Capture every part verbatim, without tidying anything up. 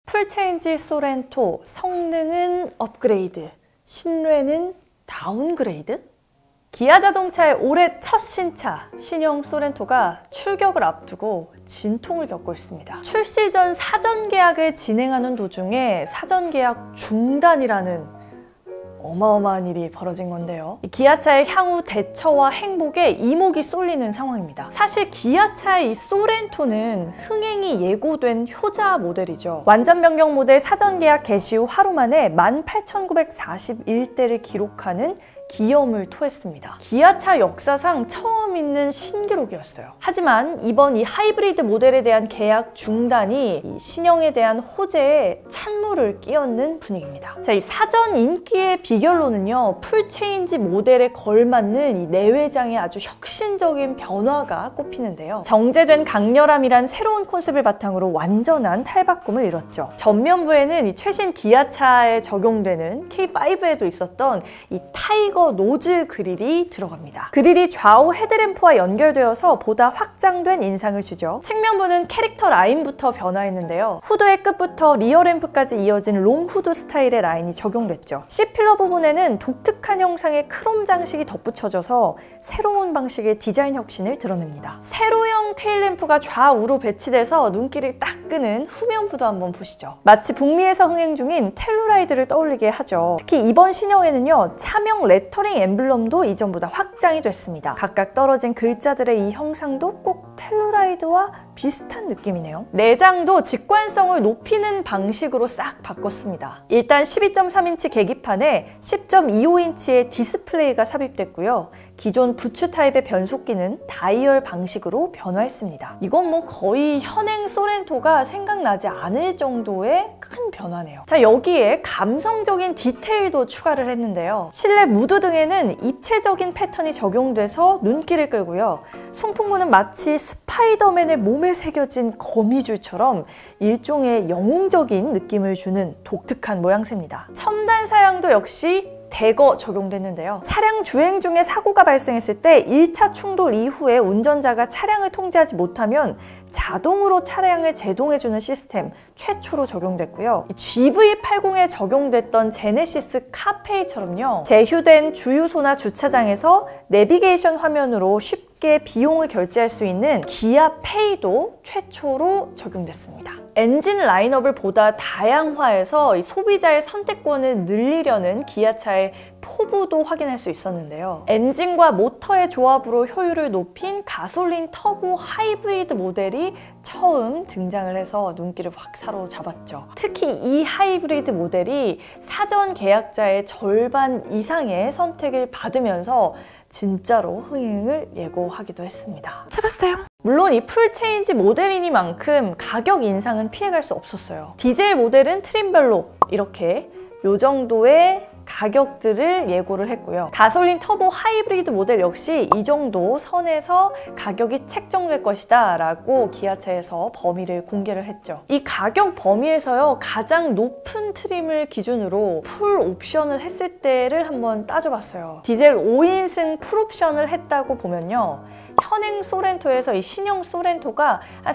풀체인지 소렌토, 성능은 업그레이드, 신뢰는 다운그레이드? 기아 자동차의 올해 첫 신차, 신형 소렌토가 출격을 앞두고 진통을 겪고 있습니다. 출시 전 사전 계약을 진행하는 도중에 사전 계약 중단이라는 어마어마한 일이 벌어진 건데요. 기아차의 향후 대처와 행복에 이목이 쏠리는 상황입니다. 사실 기아차의 이 소렌토는 흥행이 예고된 효자 모델이죠. 완전 변경 모델 사전 계약 개시 후 하루 만에 만 팔천구백사십일 대를 기록하는 기염을 토했습니다. 기아차 역사상 처음 있는 신기록이었어요. 하지만 이번 이 하이브리드 모델에 대한 계약 중단이 이 신형에 대한 호재에 찬물을 끼얹는 분위기입니다. 자, 이 사전 인기의 비결로는요, 풀체인지 모델에 걸맞는 이 내외장의 아주 혁신적인 변화가 꼽히는데요. 정제된 강렬함이란 새로운 콘셉트를 바탕으로 완전한 탈바꿈을 이뤘죠. 전면부에는 이 최신 기아차에 적용되는 케이 파이브에도 있었던 이 타이거 노즐 그릴이 들어갑니다. 그릴이 좌우 헤드램프와 연결되어서 보다 확장된 인상을 주죠. 측면부는 캐릭터 라인부터 변화했는데요. 후드의 끝부터 리어램프까지 이어진 롱 후드 스타일의 라인이 적용됐죠. C필러 부분에는 독특한 형상의 크롬 장식이 덧붙여져서 새로운 방식의 디자인 혁신을 드러냅니다. 세로형 테일램프가 좌우로 배치돼서 눈길을 딱 끄는 후면부도 한번 보시죠. 마치 북미에서 흥행 중인 텔루라이드를 떠올리게 하죠. 특히 이번 신형에는요, 차명 레 레터링 엠블럼도 이전보다 확장이 됐습니다. 각각 떨어진 글자들의 이 형상도 꼭 텔루라이드와 비슷한 느낌이네요. 내장도 직관성을 높이는 방식으로 싹 바꿨습니다. 일단 십이 점 삼 인치 계기판에 십 점 이오 인치의 디스플레이가 삽입됐고요. 기존 부츠 타입의 변속기는 다이얼 방식으로 변화했습니다. 이건 뭐 거의 현행 소렌토가 생각나지 않을 정도의 큰 변화네요. 자, 여기에 감성적인 디테일도 추가를 했는데요. 실내 무드 등에는 입체적인 패턴이 적용돼서 눈길을 끌고요. 송풍구는 마치 스파이더맨의 몸에 새겨진 거미줄처럼 일종의 영웅적인 느낌을 주는 독특한 모양새입니다. 첨단 사양도 역시 대거 적용됐는데요. 차량 주행 중에 사고가 발생했을 때 일 차 충돌 이후에 운전자가 차량을 통제하지 못하면 자동으로 차량을 제동해주는 시스템 최초로 적용됐고요. 지브이 팔십에 적용됐던 제네시스 카페이처럼요, 제휴된 주유소나 주차장에서 내비게이션 화면으로 쉽게 비용을 결제할 수 있는 기아페이도 최초로 적용됐습니다. 엔진 라인업을 보다 다양화해서 이 소비자의 선택권을 늘리려는 기아차의 포부도 확인할 수 있었는데요. 엔진과 모터의 조합으로 효율을 높인 가솔린 터보 하이브리드 모델이 처음 등장을 해서 눈길을 확 사로잡았죠. 특히 이 하이브리드 모델이 사전 계약자의 절반 이상의 선택을 받으면서 진짜로 흥행을 예고하기도 했습니다. 잡았어요. 물론 이 풀체인지 모델이니만큼 가격 인상은 피해갈 수 없었어요. 디젤 모델은 트림별로 이렇게 요 정도의 가격들을 예고를 했고요. 가솔린 터보 하이브리드 모델 역시 이 정도 선에서 가격이 책정될 것이다 라고 기아차에서 범위를 공개를 했죠. 이 가격 범위에서요, 가장 높은 트림을 기준으로 풀 옵션을 했을 때를 한번 따져봤어요. 디젤 오 인승 풀 옵션을 했다고 보면요, 현행 소렌토에서 이 신형 소렌토가 한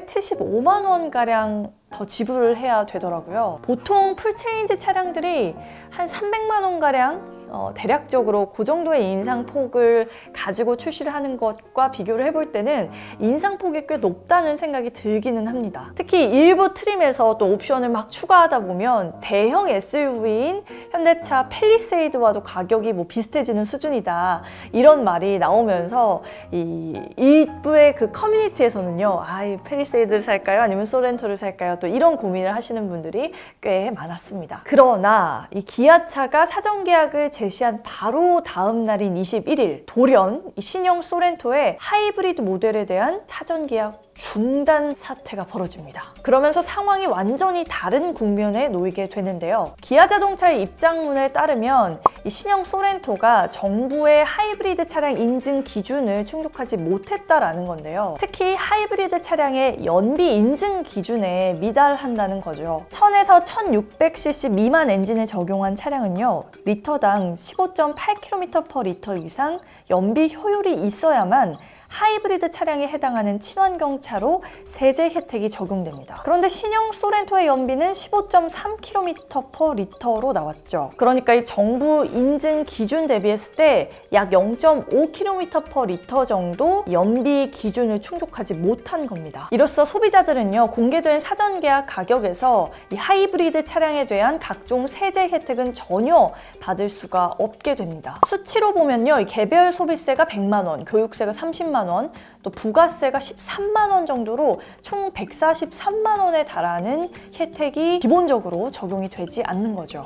사백칠십오만 원가량 더 지불을 해야 되더라고요. 보통 풀체인지 차량들이 한 삼백만 원가량 어, 대략적으로 그 정도의 인상폭을 가지고 출시를 하는 것과 비교를 해볼 때는 인상폭이 꽤 높다는 생각이 들기는 합니다. 특히 일부 트림에서 또 옵션을 막 추가하다 보면 대형 에스유브이인 현대차 팰리세이드와도 가격이 뭐 비슷해지는 수준이다, 이런 말이 나오면서 이 일부의 그 커뮤니티에서는요, 아, 이 팰리세이드를 살까요? 아니면 소렌토를 살까요? 또 이런 고민을 하시는 분들이 꽤 많았습니다. 그러나 이 기아차가 사전 계약을 제시한 바로 다음 날인 이십일 일, 돌연 이 신형 소렌토의 하이브리드 모델에 대한 사전 계약 중단 사태가 벌어집니다. 그러면서 상황이 완전히 다른 국면에 놓이게 되는데요. 기아 자동차의 입장문에 따르면 이 신형 소렌토가 정부의 하이브리드 차량 인증 기준을 충족하지 못했다라는 건데요. 특히 하이브리드 차량의 연비 인증 기준에 미달한다는 거죠. 천에서 천육백 씨씨 미만 엔진을 적용한 차량은요, 리터당 십오 점 팔 킬로미터 퍼 리터 이상 연비 효율이 있어야만 하이브리드 차량에 해당하는 친환경차로 세제 혜택이 적용됩니다. 그런데 신형 소렌토의 연비는 십오 점 삼 킬로미터 퍼 리터로 나왔죠. 그러니까 이 정부 인증 기준 대비했을 때 약 영 점 오 킬로미터 퍼 리터 정도 연비 기준을 충족하지 못한 겁니다. 이로써 소비자들은요, 공개된 사전 계약 가격에서 이 하이브리드 차량에 대한 각종 세제 혜택은 전혀 받을 수가 없게 됩니다. 수치로 보면요, 이 개별 소비세가 백만 원, 교육세가 삼십만 원, 또 부가세가 십삼만 원 정도로 총 백사십삼만 원에 달하는 혜택이 기본적으로 적용이 되지 않는 거죠.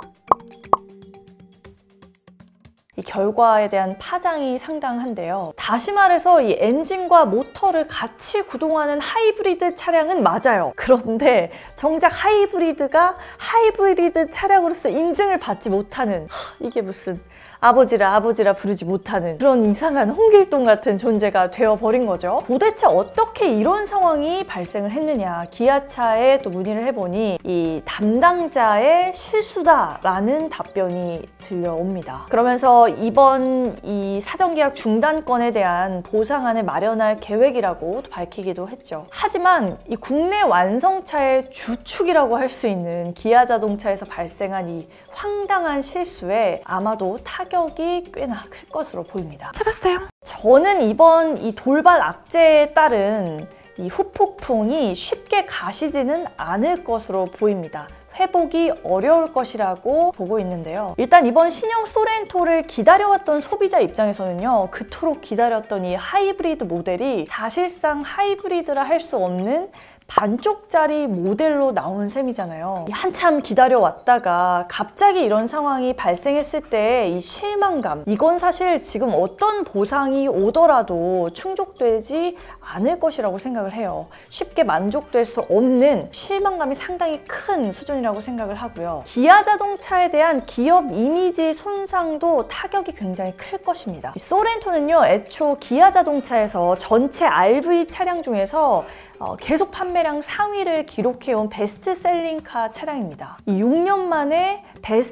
이 결과에 대한 파장이 상당한데요. 다시 말해서 이 엔진과 모터를 같이 구동하는 하이브리드 차량은 맞아요. 그런데 정작 하이브리드가 하이브리드 차량으로서 인증을 받지 못하는, 하, 이게 무슨 아버지라 아버지라 부르지 못하는 그런 이상한 홍길동 같은 존재가 되어버린 거죠. 도대체 어떻게 이런 상황이 발생을 했느냐, 기아차에 또 문의를 해보니 이 담당자의 실수다라는 답변이 들려옵니다. 그러면서 이번 이 사전계약 중단권에 대한 보상안을 마련할 계획이라고 밝히기도 했죠. 하지만 이 국내 완성차의 주축이라고 할 수 있는 기아자동차에서 발생한 이 황당한 실수에 아마도 타격이 꽤나 클 것으로 보입니다. 잡았어요. 저는 이번 이 돌발 악재에 따른 이 후폭풍이 쉽게 가시지는 않을 것으로 보입니다. 회복이 어려울 것이라고 보고 있는데요. 일단 이번 신형 소렌토를 기다려왔던 소비자 입장에서는요, 그토록 기다렸던 이 하이브리드 모델이 사실상 하이브리드라 할 수 없는 반쪽짜리 모델로 나온 셈이잖아요. 한참 기다려왔다가 갑자기 이런 상황이 발생했을 때 이 실망감, 이건 사실 지금 어떤 보상이 오더라도 충족되지 않을 것이라고 생각을 해요. 쉽게 만족될 수 없는 실망감이 상당히 큰 수준이라고 생각을 하고요. 기아자동차에 대한 기업 이미지 손상도 타격이 굉장히 클 것입니다. 이 소렌토는요, 애초 기아자동차에서 전체 알브이 차량 중에서 어, 계속 판매량 상위를 기록해온 베스트셀링카 차량입니다. 이 육 년 만에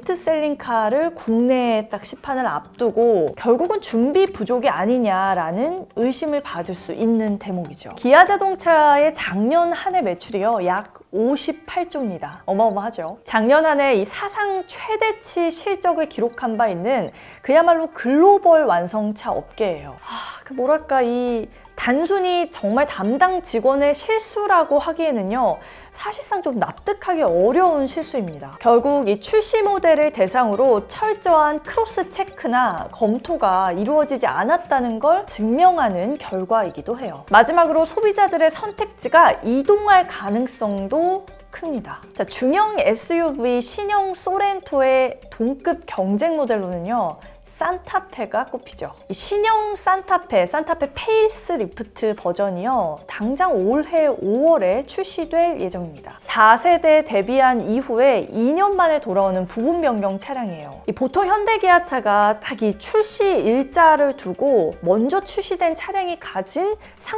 베스트셀링카를 국내에 딱 시판을 앞두고 결국은 준비 부족이 아니냐라는 의심을 받을 수 있는 대목이죠. 기아자동차의 작년 한 해 매출이요, 약 오십팔 조입니다. 어마어마하죠. 작년 한 해 이 사상 최대치 실적을 기록한 바 있는 그야말로 글로벌 완성차 업계예요. 아, 그 뭐랄까, 이 단순히 정말 담당 직원의 실수라고 하기에는요, 사실상 좀 납득하기 어려운 실수입니다. 결국 이 출시 모델을 대상으로 철저한 크로스 체크나 검토가 이루어지지 않았다는 걸 증명하는 결과이기도 해요. 마지막으로 소비자들의 선택지가 이동할 가능성도 큽니다. 자, 중형 에스유브이 신형 소렌토의 동급 경쟁 모델로는요, 산타페가 꼽히죠. 이 신형 산타페, 산타페 페이스 리프트 버전이요, 당장 올해 오월에 출시될 예정입니다. 사 세대 데뷔한 이후에 이 년 만에 돌아오는 부분 변경 차량이에요. 이 보통 현대기아차가 딱 이 출시 일자를 두고 먼저 출시된 차량이 가진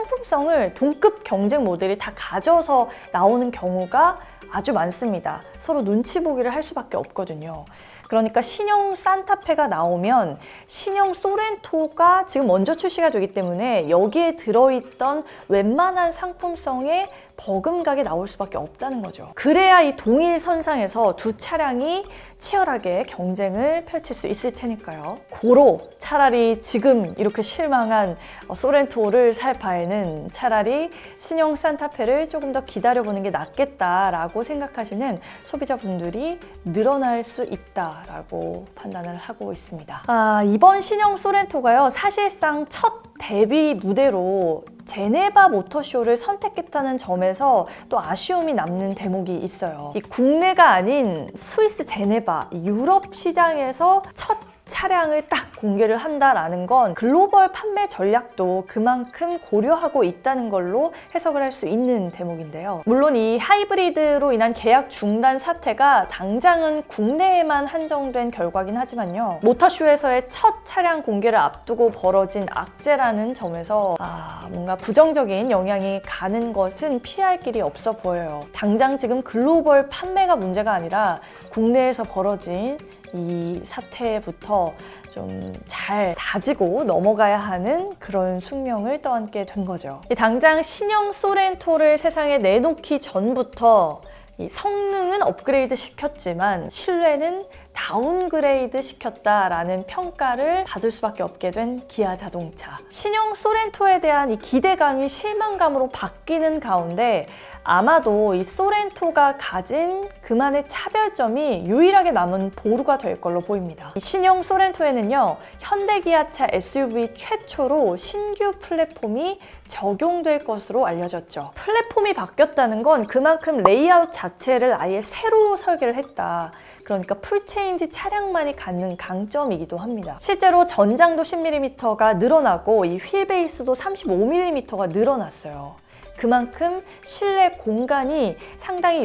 상품성을 동급 경쟁 모델이 다 가져서 나오는 경우가 아주 많습니다. 서로 눈치 보기를 할 수밖에 없거든요. 그러니까 신형 산타페가 나오면 신형 소렌토가 지금 먼저 출시가 되기 때문에 여기에 들어있던 웬만한 상품성의 버금가게 나올 수밖에 없다는 거죠. 그래야 이 동일 선상에서 두 차량이 치열하게 경쟁을 펼칠 수 있을 테니까요. 고로 차라리 지금 이렇게 실망한 소렌토를 살 바에는 차라리 신형 산타페를 조금 더 기다려보는 게 낫겠다라고 생각하시는 소비자분들이 늘어날 수 있다라고 판단을 하고 있습니다. 아, 이번 신형 소렌토가요, 사실상 첫 데뷔 무대로 제네바 모터쇼를 선택했다는 점에서 또 아쉬움이 남는 대목이 있어요. 이 국내가 아닌 스위스 제네바, 유럽 시장에서 첫 차량을 딱 공개를 한다라는 건 글로벌 판매 전략도 그만큼 고려하고 있다는 걸로 해석을 할 수 있는 대목인데요. 물론 이 하이브리드로 인한 계약 중단 사태가 당장은 국내에만 한정된 결과긴 하지만요, 모터쇼에서의 첫 차량 공개를 앞두고 벌어진 악재라는 점에서 아, 뭔가 부정적인 영향이 가는 것은 피할 길이 없어 보여요. 당장 지금 글로벌 판매가 문제가 아니라 국내에서 벌어진 이 사태부터 좀 잘 다지고 넘어가야 하는 그런 숙명을 떠안게 된 거죠. 당장 신형 소렌토를 세상에 내놓기 전부터 이 성능은 업그레이드 시켰지만 신뢰는 다운그레이드 시켰다라는 평가를 받을 수밖에 없게 된 기아 자동차. 신형 소렌토에 대한 이 기대감이 실망감으로 바뀌는 가운데 아마도 이 소렌토가 가진 그만의 차별점이 유일하게 남은 보루가 될 걸로 보입니다. 이 신형 소렌토에는요, 현대기아차 에스유브이 최초로 신규 플랫폼이 적용될 것으로 알려졌죠. 플랫폼이 바뀌었다는 건 그만큼 레이아웃 자체를 아예 새로 설계를 했다. 그러니까 풀체인지 차량만이 갖는 강점이기도 합니다. 실제로 전장도 십 밀리미터가 늘어나고 이 휠베이스도 삼십오 밀리미터가 늘어났어요. 그만큼 실내 공간이 상당히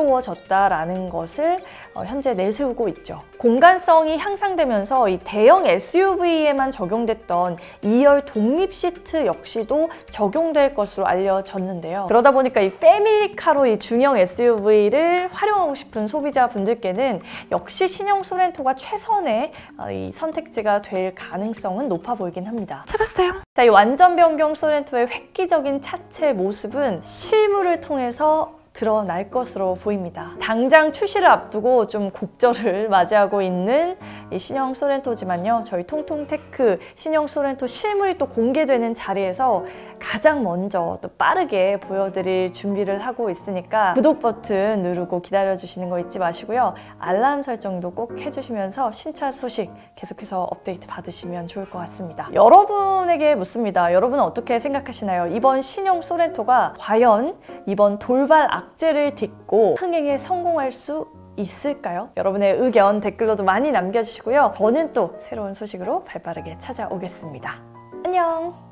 여유로워졌다라는 것을 현재 내세우고 있죠. 공간성이 향상되면서 이 대형 에스유브이에만 적용됐던 이열 독립 시트 역시도 적용될 것으로 알려졌는데요. 그러다 보니까 이 패밀리카로 이 중형 에스유브이를 활용하고 싶은 소비자분들께는 역시 신형 소렌토가 최선의 이 선택지가 될 가능성은 높아 보이긴 합니다. 찾았어요. 자, 이 완전 변경 소렌토의 획기적인 차체 모습은 실물을 통해서 드러날 것으로 보입니다. 당장 출시를 앞두고 좀 곡절을 맞이하고 있는 이 신형 소렌토지만요, 저희 통통테크 신형 소렌토 실물이 또 공개되는 자리에서 가장 먼저 또 빠르게 보여드릴 준비를 하고 있으니까 구독 버튼 누르고 기다려주시는 거 잊지 마시고요. 알람 설정도 꼭 해주시면서 신차 소식 계속해서 업데이트 받으시면 좋을 것 같습니다. 여러분에게 묻습니다. 여러분은 어떻게 생각하시나요? 이번 신형 소렌토가 과연 이번 돌발 악재를 딛고 흥행에 성공할 수 있을까요? 여러분의 의견 댓글로도 많이 남겨주시고요. 저는 또 새로운 소식으로 발빠르게 찾아오겠습니다. 안녕!